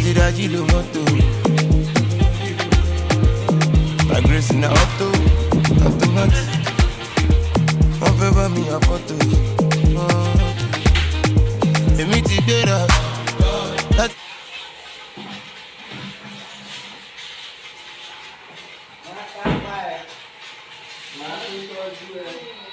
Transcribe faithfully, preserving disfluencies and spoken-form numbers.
Tiraji lo moto. My grace in the auto, automatic. One favor me a photo. Emi ti gbera. Máa ń tọ́jú ẹ.